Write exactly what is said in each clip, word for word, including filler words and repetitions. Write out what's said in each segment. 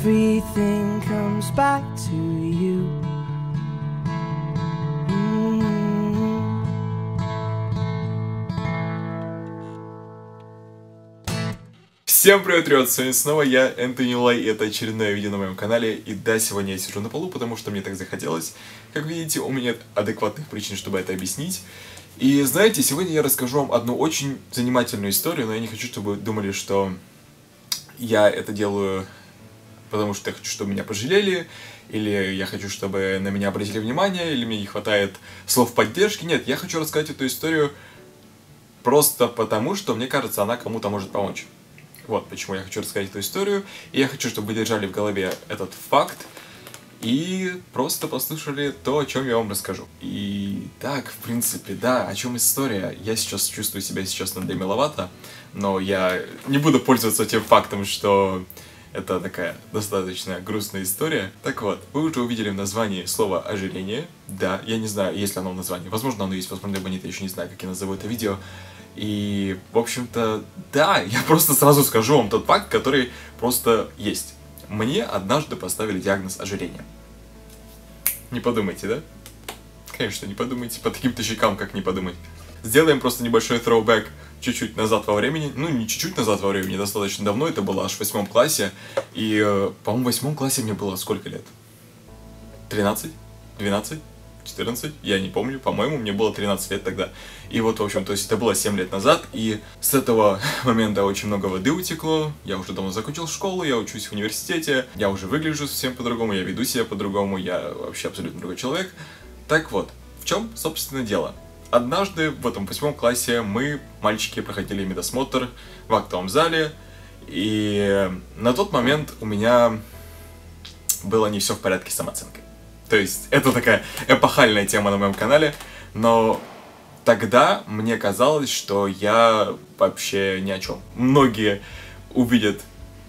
everything comes back to you. Всем привет, ребят, с вами снова я, Энтони Лай, и это очередное видео на моем канале. И да, сегодня я сижу на полу, потому что мне так захотелось. Как видите, у меня нет адекватных причин, чтобы это объяснить. И знаете, сегодня я расскажу вам одну очень занимательную историю, но я не хочу, чтобы вы думали, что я это делаю, потому что я хочу, чтобы меня пожалели, или я хочу, чтобы на меня обратили внимание, или мне не хватает слов поддержки. Нет, я хочу рассказать эту историю просто потому, что мне кажется, она кому-то может помочь. Вот почему я хочу рассказать эту историю. И я хочу, чтобы вы держали в голове этот факт и просто послушали то, о чем я вам расскажу. И так, в принципе, да, о чем история. Я сейчас чувствую себя сейчас на Деми Ловато, но я не буду пользоваться тем фактом, что это такая достаточно грустная история. Так вот, вы уже увидели в названии слово «ожирение». Да, я не знаю, есть ли оно в названии. Возможно, оно есть, возможно, либо нет, я еще не знаю, как я назову это видео. И, в общем-то, да, я просто сразу скажу вам тот факт, который просто есть. Мне однажды поставили диагноз ожирения. Не подумайте, да? Конечно, не подумайте. По таким-то щекам, как не подумать. Сделаем просто небольшой throwback чуть-чуть назад во времени. Ну, не чуть-чуть назад во времени, достаточно давно. Это было аж в восьмом классе. И, по-моему, в восьмом классе мне было сколько лет? тринадцать? двенадцать? четырнадцать, я не помню, по-моему, мне было тринадцать лет тогда. И вот, в общем, то есть это было семь лет назад, и с этого момента очень много воды утекло, я уже давно закончил школу, я учусь в университете, я уже выгляжу совсем по-другому, я веду себя по-другому, я вообще абсолютно другой человек. Так вот, в чем, собственно, дело? Однажды в этом восьмом классе мы, мальчики, проходили медосмотр в актовом зале, и на тот момент у меня было не все в порядке с самооценкой. То есть, это такая эпохальная тема на моем канале, но тогда мне казалось, что я вообще ни о чем. Многие увидят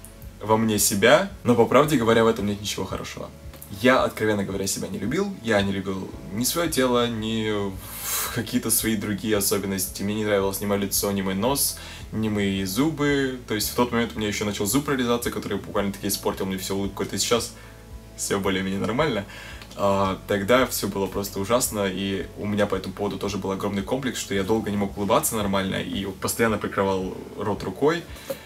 во мне себя, но по правде говоря, в этом нет ничего хорошего. Я, откровенно говоря, себя не любил, я не любил ни свое тело, ни какие-то свои другие особенности. Мне не нравилось ни мое лицо, ни мой нос, ни мои зубы. То есть, в тот момент у меня еще начал зуб прорезаться, который буквально-таки испортил мне всю улыбку. Это сейчас все более-менее нормально. А, тогда все было просто ужасно, и у меня по этому поводу тоже был огромный комплекс, что я долго не мог улыбаться нормально, и постоянно прикрывал рот рукой.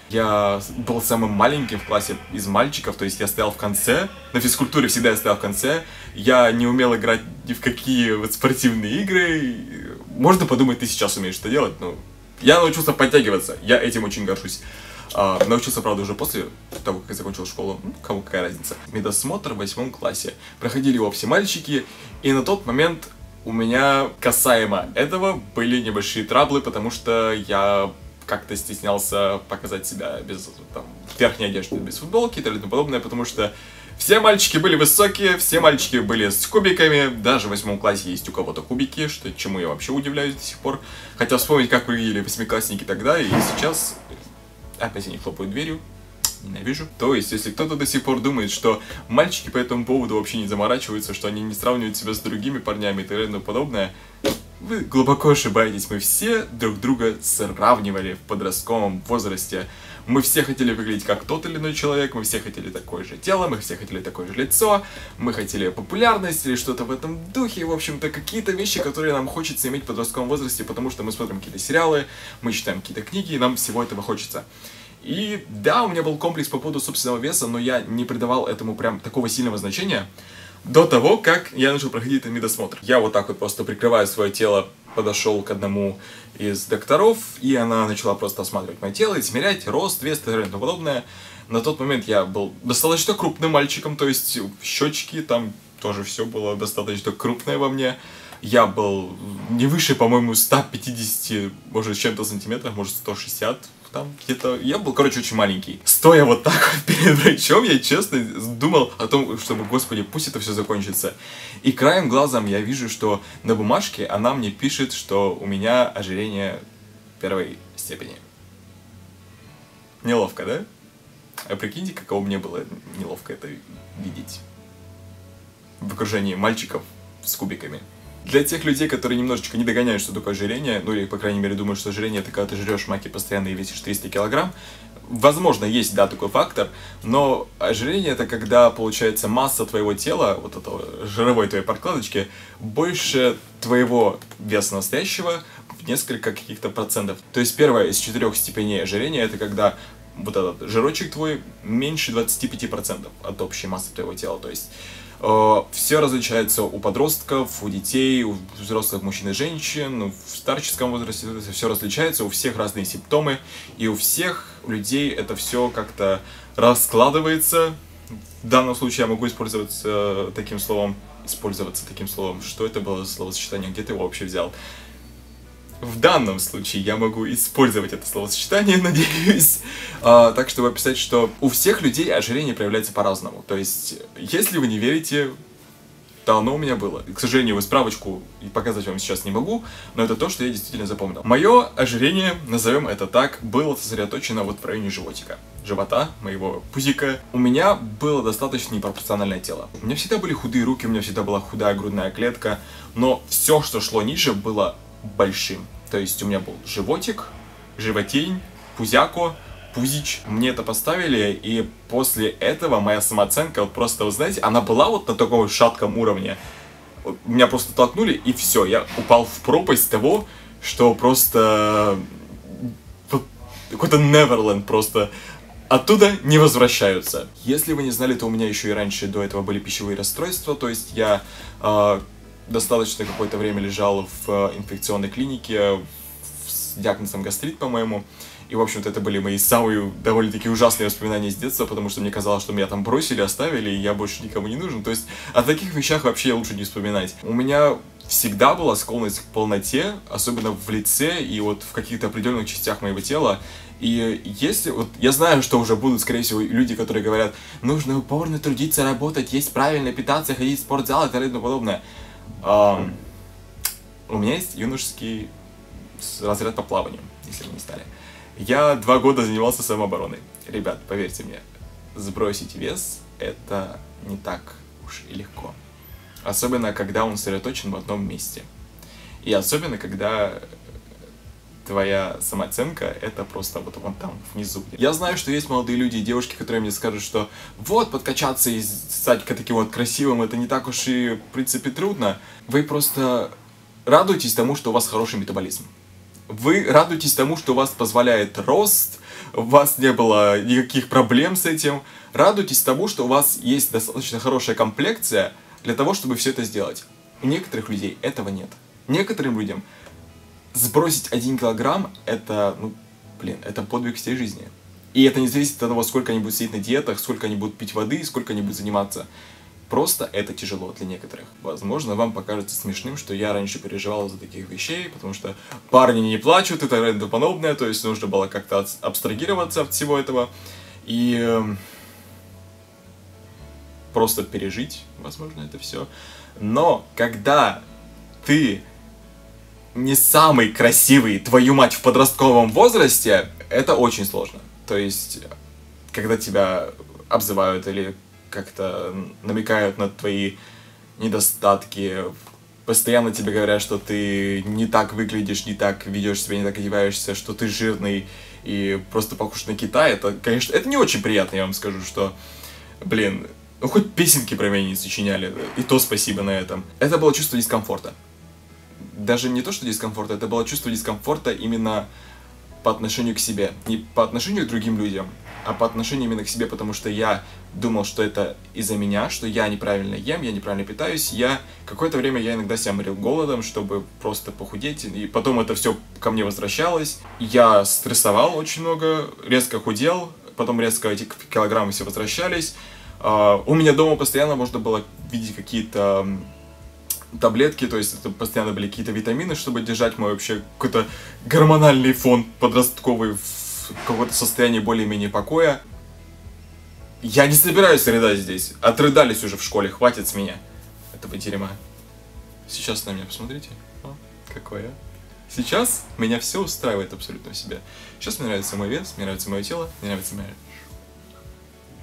Я был самым маленьким в классе из мальчиков, то есть я стоял в конце, на физкультуре всегда я стоял в конце, я не умел играть ни в какие вот спортивные игры. Можно подумать, ты сейчас умеешь это делать, но я научился подтягиваться, я этим очень горжусь. Uh, научился, правда, уже после того, как я закончил школу. Ну, кому какая разница. Медосмотр в восьмом классе. Проходили его все мальчики, и на тот момент у меня касаемо этого были небольшие траблы, потому что я как-то стеснялся показать себя без там, верхней одежды, без футболки и тому подобное, потому что все мальчики были высокие, все мальчики были с кубиками, даже в восьмом классе есть у кого-то кубики, что, чему я вообще удивляюсь до сих пор. Хотя вспомнить, как выглядели восьмиклассники тогда и сейчас... Опять они хлопают дверью, ненавижу. То есть, если кто-то до сих пор думает, что мальчики по этому поводу вообще не заморачиваются, что они не сравнивают себя с другими парнями и так далее и подобное, вы глубоко ошибаетесь. Мы все друг друга сравнивали в подростковом возрасте. Мы все хотели выглядеть как тот или иной человек, мы все хотели такое же тело, мы все хотели такое же лицо, мы хотели популярность или что-то в этом духе. В общем-то, какие-то вещи, которые нам хочется иметь в подростковом возрасте, потому что мы смотрим какие-то сериалы, мы читаем какие-то книги, и нам всего этого хочется. И да, у меня был комплекс по поводу собственного веса, но я не придавал этому прям такого сильного значения до того, как я начал проходить этот медосмотр. Я вот так вот просто прикрывая свое тело, подошел к одному из докторов, и она начала просто осматривать мое тело, измерять рост, вес и тому подобное. На тот момент я был достаточно крупным мальчиком, то есть щечки, там тоже все было достаточно крупное во мне. Я был не выше, по-моему, ста пятидесяти, может, чем-то сантиметров, может, сто шестьдесят. Там где-то... Я был, короче, очень маленький. Стоя вот так вот перед врачом, я честно думал о том, чтобы, господи, пусть это все закончится. И краем глазом я вижу, что на бумажке она мне пишет, что у меня ожирение первой степени. Неловко, да? А прикиньте, каково мне было неловко это видеть. В окружении мальчиков с кубиками. Для тех людей, которые немножечко не догоняют, что такое ожирение, ну или, по крайней мере, думают, что ожирение — это когда ты жрешь маки постоянно и весишь триста килограмм, возможно, есть, да, такой фактор, но ожирение — это когда, получается, масса твоего тела, вот этого жировой твоей подкладочки, больше твоего веса настоящего в несколько каких-то процентов. То есть первая из четырех степеней ожирения — это когда вот этот жирочек твой меньше двадцати пяти процентов от общей массы твоего тела. То есть э, все различается у подростков, у детей, у взрослых мужчин и женщин, в старческом возрасте все различается, у всех разные симптомы, и у всех людей это все как-то раскладывается. В данном случае я могу использовать э, таким словом, использоваться таким словом. Что это было за словосочетание, где ты его вообще взял? В данном случае я могу использовать это словосочетание, надеюсь, а, так, чтобы описать, что у всех людей ожирение проявляется по-разному. То есть, если вы не верите, то оно у меня было. К сожалению, справочку показать вам сейчас не могу, но это то, что я действительно запомнил. Мое ожирение, назовем это так, было сосредоточено вот в районе животика. Живота, моего пузика. У меня было достаточно непропорциональное тело. У меня всегда были худые руки, у меня всегда была худая грудная клетка, но все, что шло ниже, было большим. То есть у меня был животик, животень, пузяко, пузич. Мне это поставили, и после этого моя самооценка, вот просто, вы знаете, она была вот на таком шатком уровне. Меня просто толкнули, и все, я упал в пропасть того, что просто... какой-то Неверленд просто. Оттуда не возвращаются. Если вы не знали, то у меня еще и раньше до этого были пищевые расстройства, то есть я... Э, достаточно какое-то время лежал в инфекционной клинике с диагнозом гастрит, по-моему. И, в общем-то, это были мои самые довольно-таки ужасные воспоминания с детства, потому что мне казалось, что меня там бросили, оставили, и я больше никому не нужен. То есть о таких вещах вообще лучше не вспоминать. У меня всегда была склонность к полноте, особенно в лице и вот в каких-то определенных частях моего тела. И если... Вот я знаю, что уже будут, скорее всего, люди, которые говорят, нужно упорно трудиться, работать, есть правильно, питаться, ходить в спортзал и так далее и тому подобное. Um, у меня есть юношеский разряд по плаванию, если вы не знали. Я два года занимался самообороной. Ребят, поверьте мне, сбросить вес — это не так уж и легко. Особенно, когда он сосредоточен в одном месте. И особенно, когда твоя самооценка — это просто вот вон там, внизу. Я знаю, что есть молодые люди и девушки, которые мне скажут, что вот, подкачаться и стать таким вот красивым, это не так уж и, в принципе, трудно. Вы просто радуетесь тому, что у вас хороший метаболизм. Вы радуетесь тому, что у вас позволяет рост, у вас не было никаких проблем с этим. Радуйтесь тому, что у вас есть достаточно хорошая комплекция для того, чтобы все это сделать. У некоторых людей этого нет. Некоторым людям сбросить один килограмм — это, ну, блин, это подвиг всей жизни. И это не зависит от того, сколько они будут сидеть на диетах, сколько они будут пить воды, сколько они будут заниматься. Просто это тяжело для некоторых. Возможно, вам покажется смешным, что я раньше переживал из-за таких вещей, потому что парни не плачут и так далее и тому подобное, то есть нужно было как-то абстрагироваться от всего этого и э, просто пережить, возможно, это все. Но когда ты не самый красивый, твою мать, в подростковом возрасте, это очень сложно. То есть, когда тебя обзывают или как-то намекают на твои недостатки, постоянно тебе говорят, что ты не так выглядишь, не так ведешь себя, не так одеваешься, что ты жирный и просто похож на Китай, это, конечно, это не очень приятно, я вам скажу, что, блин, ну хоть песенки про меня не сочиняли, и то спасибо на этом. Это было чувство дискомфорта. Даже не то, что дискомфорта, это было чувство дискомфорта именно по отношению к себе. Не по отношению к другим людям, а по отношению именно к себе, потому что я думал, что это из-за меня, что я неправильно ем, я неправильно питаюсь. Я какое-то время я иногда себя морил голодом, чтобы просто похудеть, и потом это все ко мне возвращалось. Я стрессовал очень много, резко худел, потом резко эти килограммы все возвращались. У меня дома постоянно можно было видеть какие-то таблетки, то есть это постоянно были какие-то витамины, чтобы держать мой вообще какой-то гормональный фон подростковый в каком-то состоянии более-менее покоя. Я не собираюсь рыдать здесь. Отрыдались уже в школе, хватит с меня этого дерьма. Сейчас на меня посмотрите. О, какой я. Сейчас меня все устраивает абсолютно в себе. Сейчас мне нравится мой вес, мне нравится мое тело, мне нравится моя...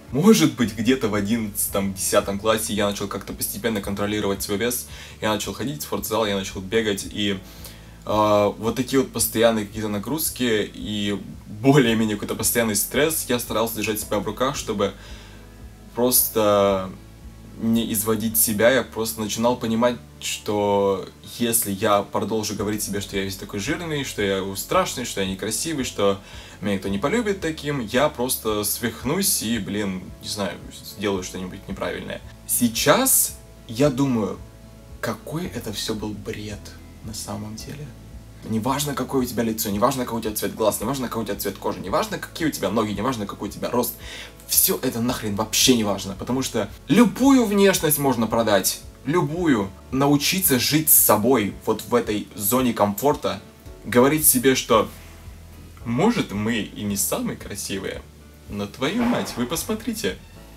Может быть, где-то в одиннадцатом-десятом классе я начал как-то постепенно контролировать свой вес. Я начал ходить в спортзал, я начал бегать. И э, вот такие вот постоянные какие-то нагрузки и более-менее какой-то постоянный стресс я старался держать себя в руках, чтобы просто не изводить себя. Я просто начинал понимать, что если я продолжу говорить себе, что я весь такой жирный, что я страшный, что я некрасивый, что меня никто не полюбит таким, я просто свихнусь и, блин, не знаю, сделаю что-нибудь неправильное. Сейчас я думаю, какой это все был бред на самом деле. Неважно, какое у тебя лицо, неважно, какой у тебя цвет глаз, неважно, какой у тебя цвет кожи, неважно, какие у тебя ноги, неважно, какой у тебя рост. Все это нахрен вообще не важно, потому что любую внешность можно продать, любую. Научиться жить с собой вот в этой зоне комфорта, говорить себе, что может мы и не самые красивые, но твою мать, вы посмотрите.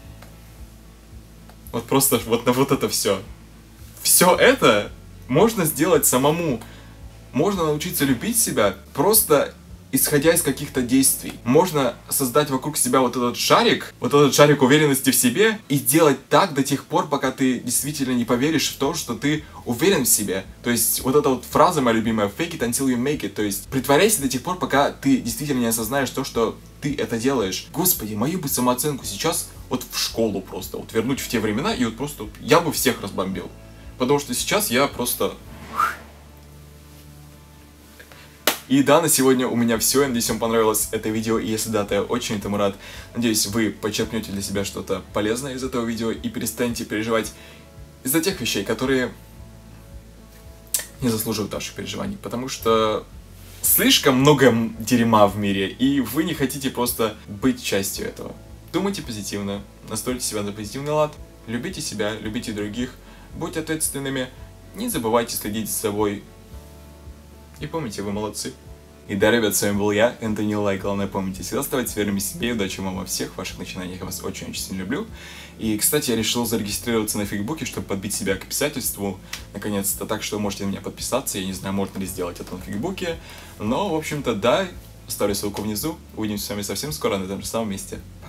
Вот просто вот на вот это все. Все это можно сделать самому. Можно научиться любить себя, просто исходя из каких-то действий. Можно создать вокруг себя вот этот шарик, вот этот шарик уверенности в себе, и делать так до тех пор, пока ты действительно не поверишь в то, что ты уверен в себе. То есть вот эта вот фраза моя любимая, fake it until you make it, то есть притворяйся до тех пор, пока ты действительно не осознаешь то, что ты это делаешь. Господи, мою бы самооценку сейчас вот в школу просто, вот вернуть в те времена, и вот просто вот, я бы всех разбомбил. Потому что сейчас я просто... И да, на сегодня у меня все. Надеюсь, вам понравилось это видео. И если да, то я очень этому рад. Надеюсь, вы почерпнете для себя что-то полезное из этого видео и перестанете переживать из-за тех вещей, которые не заслуживают ваших переживаний. Потому что слишком много дерьма в мире, и вы не хотите просто быть частью этого. Думайте позитивно, настройте себя на позитивный лад, любите себя, любите других, будьте ответственными, не забывайте следить за собой. И помните, вы молодцы. И да, ребят, с вами был я, Энтони Лай. Главное, помните, всегда оставайтесь верными себе. И удачи вам во всех ваших начинаниях. Я вас очень-очень сильно люблю. И, кстати, я решил зарегистрироваться на фейсбуке, чтобы подбить себя к писательству. Наконец-то, так что можете на меня подписаться. Я не знаю, можно ли сделать это на фейсбуке. Но, в общем-то, да. Оставлю ссылку внизу. Увидимся с вами совсем скоро на этом же самом месте.